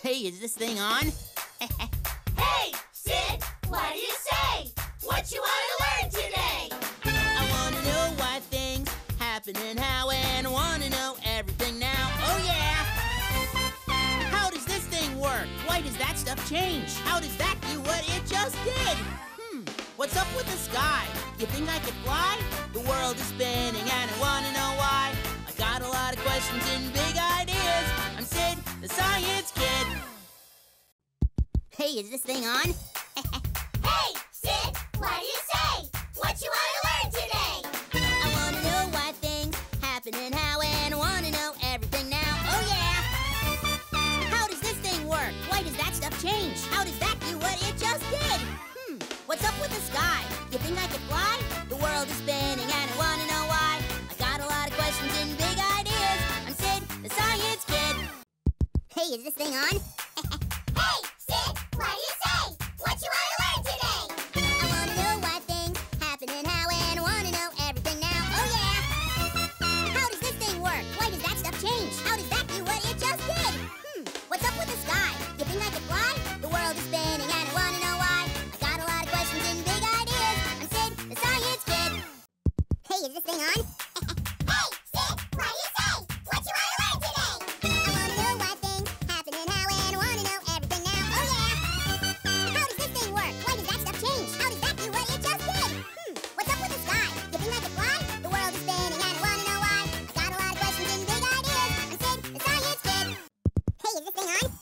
Hey, is this thing on? Hey, Sid! What do you say? What you want to learn today? I want to know why things happen and how, and want to know everything now. Oh, yeah! How does this thing work? Why does that stuff change? How does that do what it just did? What's up with the sky? You think I could fly? The world is spinning and I want to know why. I got a lot of questions and big ideas. I'm Sid, the Science Kid. Hey, is this thing on? Hey, Sid! What do you say? What you want to learn today? I want to know why things happen and how, and want to know everything now. Oh, yeah! How does this thing work? Why does that stuff change? How does that do what it just did? What's up with the sky? You think I could fly? The world is spinning and I want to know why. I got a lot of questions and big ideas. I'm Sid, the Science Kid. Hey, is this thing on? Hey, Sid! What do you say? What you want to learn today? I want to know why things happen and how, and want to know everything now. Oh, yeah! How does this thing work? Why does that stuff change? How does that do what it just did? What's up with the sky? You think I could fly? The world is spinning and I want to know why. I got a lot of questions and big ideas. I'm Sid, the Science Kid. Hey, is this thing on? Hey, Sid! What do you say? What you want to learn today? I want to know why things happen and how, and want to know everything now. Oh, yeah! How does this thing work? Why does that stuff change? How does that do what it just did? What's up with the sky? You think I could fly? The world is spinning and I want to know why. I got a lot of questions and big ideas. I'm Sid, the Science Kid. Hey, is this thing on?